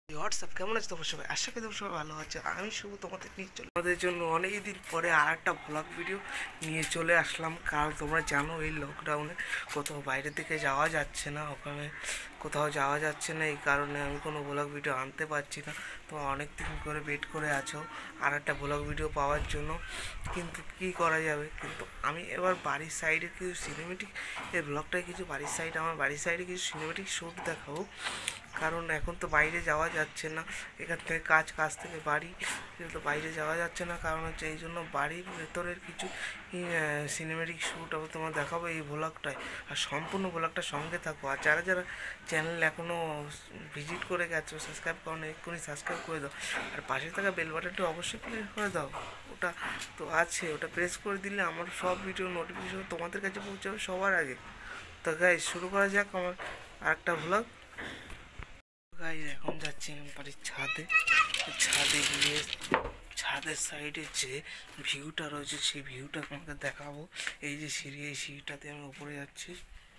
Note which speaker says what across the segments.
Speaker 1: WhatsApp কেমন আছে তোমার সবাই? আশা করি তোমার সবাই ভালো আছে। আমি শুভ তোমাদের নিয়ে চলে তোমাদের জন্য অনেক দিন পরে আর একটা ব্লগ ভিডিও নিয়ে চলে আসলাম। কারণ তোমরা জানো এই লকডাউনে কোথাও বাইরের দিকে যাওয়া যাচ্ছে না, ওখানে কোথাও যাওয়া যাচ্ছে না, এই কারণে আমি কোনো ব্লগ ভিডিও আনতে পারছি না। তোমরা অনেক দিন করে ওয়েট করে আছো আর একটা ব্লগ ভিডিও পাওয়ার জন্য, কিন্তু কী করা যাবে। কিন্তু আমি এবার বাড়ির সাইডে কিছু সিনেমেটিক এই ব্লগটায় কিছু বাড়ির সাইডে আমার বাড়ির সাইডে কিছু সিনেমেটিক শ্যুট দেখাবো। কারণ এখন তো বাইরে যাওয়া যাচ্ছে না, এখান থেকে কাজ থেকে বাড়ি, কিন্তু বাইরে যাওয়া যাচ্ছে না। কারণ হচ্ছে এই জন্য বাড়ির ভেতরের কিছু সিনেমেটিক শ্যুট আমি তোমার দেখাবো এই ব্লগটায়। আর সম্পূর্ণ ব্লগটার সঙ্গে থাকো। আর যারা যারা চ্যানেল এখনও ভিজিট করে গেছো, সাবস্ক্রাইব করো না, এক্ষুনি সাবস্ক্রাইব করে দাও। আর পাশে থাকা বেল বাটনটা অবশ্যই প্রেস করে দাও। ওটা তো আছে, ওটা প্রেস করে দিলে আমার সব ভিডিও নোটিফিকেশন তোমাদের কাছে পৌঁছাবে সবার আগে। তো গাইজ শুরু করা যাক আমার আরেকটা ব্লগ। গাইজ এখন যাচ্ছি আমি বাড়ির ছাদে। ছাদে গিয়ে ছাদের সাইডে যে ভিউটা রয়েছে সেই ভিউটা তোমাকে দেখাবো। এই যে সিঁড়ি, এই সিঁড়িটাতে আমি উপরে যাচ্ছি।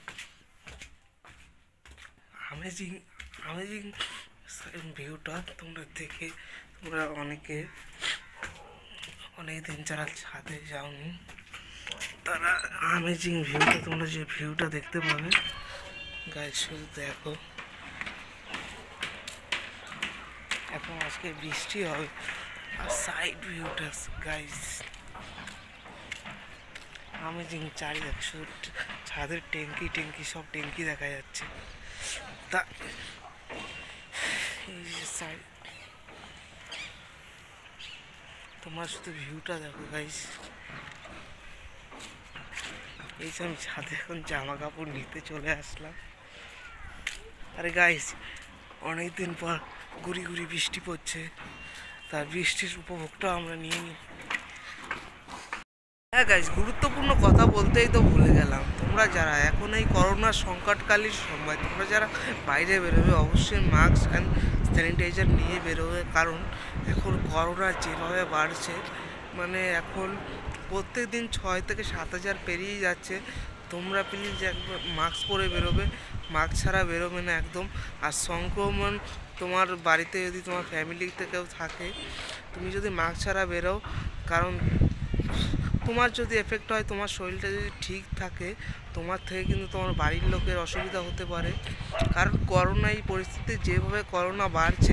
Speaker 1: আমেজিং আমেজিং ভিউটা তোমরা দেখে তোমরা অনেক দিন যারা ছাদে যাওনি তারা আমেজিং ভিউটা, তোমরা যে ভিউটা দেখতে পাবে গাইজ শুধু দেখো। এখন আজকে বৃষ্টি হবে আর সাইড ভিউটা গাইস আমেজিং। চারিদিকে শুধু ছাদের ট্যাঙ্কি সব ট্যাঙ্কি দেখা যাচ্ছে। তা এই যে সাইড তোমরা শুধু ভিউটা দেখো গাইস। এই যে আমি ছাদে এখন জামা কাপড় নিতে চলে আসলাম। আরে গাইস অনেকদিন পর গুড়ি গুড়ি বৃষ্টি পড়ছে, তার বৃষ্টির উপভোগটা আমরা নিয়ে নিই। হ্যাঁ গাইজ, গুরুত্বপূর্ণ কথা বলতেই তো ভুলে গেলাম। তোমরা যারা এখন এই করোনার সংকটকালীন সময় তোমরা যারা বাইরে বেরোবে অবশ্যই মাস্ক অ্যান্ড স্যানিটাইজার নিয়ে বেরোবে। কারণ এখন করোনা যেভাবে বাড়ছে, মানে এখন প্রত্যেক দিন 6 থেকে 7 হাজার পেরিয়ে যাচ্ছে। তোমরা প্লিজ একবার মাস্ক পরে বেরোবে, মাস্ক ছাড়া বেরোবে না একদম। আর সংক্রমণ তোমার বাড়িতে যদি তোমার ফ্যামিলিতে কেউ থাকে, তুমি যদি মাস্ক ছাড়া বেরো, কারণ তোমার যদি এফেক্ট হয়, তোমার শরীরটা যদি ঠিক থাকে, তোমার থেকে কিন্তু তোমার বাড়ির লোকের অসুবিধা হতে পারে। কারণ করোনা এই পরিস্থিতিতে যেভাবে করোনা বাড়ছে,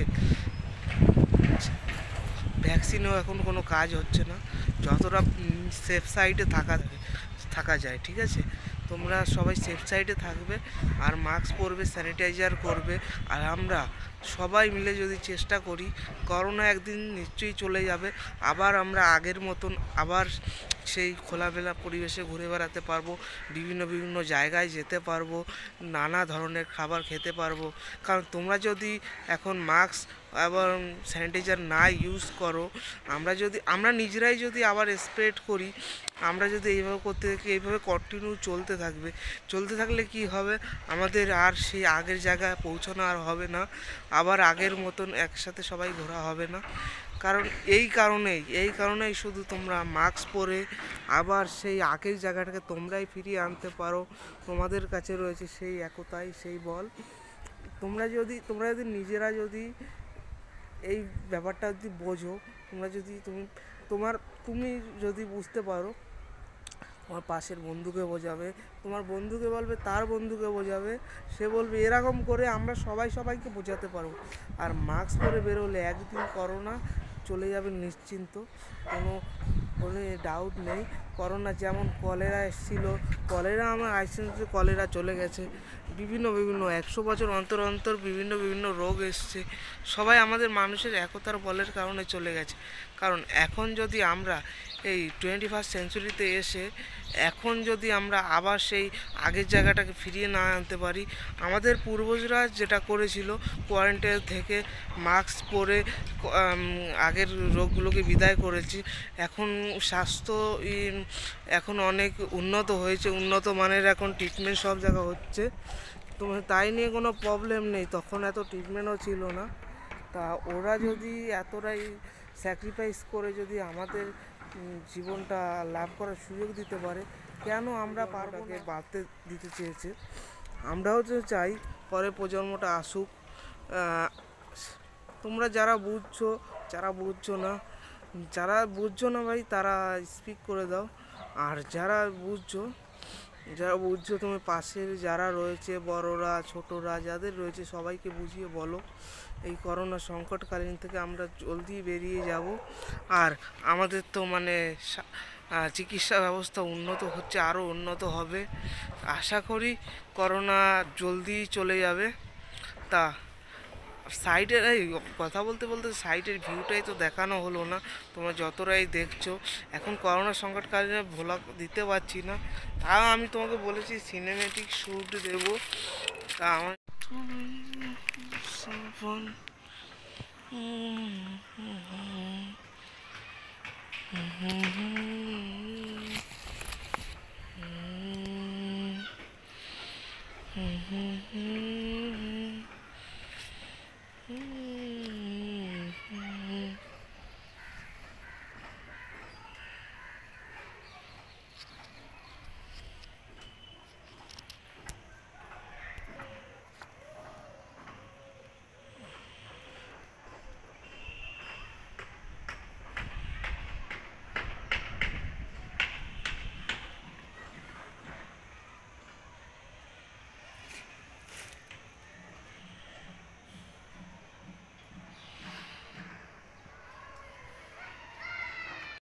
Speaker 1: ভ্যাকসিনেও এখন কোনো কাজ হচ্ছে না। যতটা সেফ সাইডে থাকা যায়, ঠিক আছে, তোমরা সবাই সেফ সাইডে থাকবে আর মাস্ক পরবে, স্যানিটাইজার করবে। আর আমরা সবাই মিলে যদি চেষ্টা করি, করোনা একদিন নিশ্চয়ই চলে যাবে। আবার আমরা আগের মতন আবার সেই খোলামেলা পরিবেশে ঘুরে বেড়াতে পারবো, বিভিন্ন জায়গায় যেতে পারবো, নানা ধরনের খাবার খেতে পারবো। কারণ তোমরা যদি এখন মাস্ক আবার স্যানিটাইজার না ইউজ করো, আমরা নিজেরাই যদি আবার স্প্রেড করি, আমরা যদি এইভাবে করতে থাকি, এইভাবে কন্টিনিউ চলতে থাকলে কি হবে, আমাদের আর সেই আগের জায়গায় পৌঁছানো আর হবে না, আবার আগের মতন একসাথে সবাই ঘোরা হবে না। কারণ এই কারণেই শুধু তোমরা মাস্ক পরে আবার সেই আগের জায়গাটাকে তোমরাই ফিরিয়ে আনতে পারো। তোমাদের কাছে রয়েছে সেই একতাই, সেই বল। তোমরা যদি নিজেরা যদি এই ব্যাপারটা যদি বোঝো, তুমি যদি বুঝতে পারো, তোমার পাশের বন্ধুকে বোঝাবে, তোমার বন্ধুকে বলবে, তার বন্ধুকে বোঝাবে, সে বলবে, এরকম করে আমরা সবাইকে বোঝাতে পারবো। আর মাস্ক পরে বেরোলে একদিন করোনা চলে যাবে নিশ্চিন্ত, কোনো ডাউট নেই। করোনা যেমন কলেরা এসেছিলো, কলেরা আমার আইসেন্সে কলেরা চলে গেছে, বিভিন্ন 100 বছর অন্তর বিভিন্ন রোগ এসছে, সবাই আমাদের মানুষের একতার বলের কারণে চলে গেছে। কারণ এখন যদি আমরা এই 21st সেঞ্চুরিতে এসে এখন যদি আমরা আবার সেই আগের জায়গাটাকে ফিরিয়ে না আনতে পারি, আমাদের পূর্বজরা যেটা করেছিল, কোয়ারেন্টাইন থেকে মাস্ক পরে আগের রোগগুলোকে বিদায় করেছি। এখন স্বাস্থ্য এখন অনেক উন্নত হয়েছে, উন্নত মানের এখন ট্রিটমেন্ট সব জায়গা হচ্ছে। তো তাই নিয়ে কোনো প্রবলেম নেই, তখন এত ট্রিটমেন্টও ছিল না। তা ওরা যদি এতটাই স্যাক্রিফাইস করে যদি আমাদের জীবনটা লাভ করার সুযোগ দিতে পারে, কেন আমরা পারবোকে বাড়তে দিতে চেয়েছে। আমরাও তো চাই পরের প্রজন্মটা আসুক, তোমরা যারা বুঝছো না, যারা বুঝছো না ভাই তারা স্পিক করে দাও। আর যারা বুঝছো তুমি পাশের যারা রয়েছে বড়রা ছোটরা যাদের রয়েছে সবাইকে বুঝিয়ে বলো এই করোনা সংকটকালীন থেকে আমরা জলদি বেরিয়ে যাব। আর আমাদের তো মানে চিকিৎসা ব্যবস্থা উন্নত হচ্ছে, আরও উন্নত হবে। আশা করি করোনা জলদি চলে যাবে। তা সাইডের এই কথা বলতে বলতে সাইডের ভিউটাই তো দেখানো হলো না। তোমরা যতটাই দেখছো এখন করোনা সংকটকালীন ভ্লগ দিতে পারছি না, তাও আমি তোমাকে বলেছি সিনেমেটিক শ্যুট দেবো। তা আমার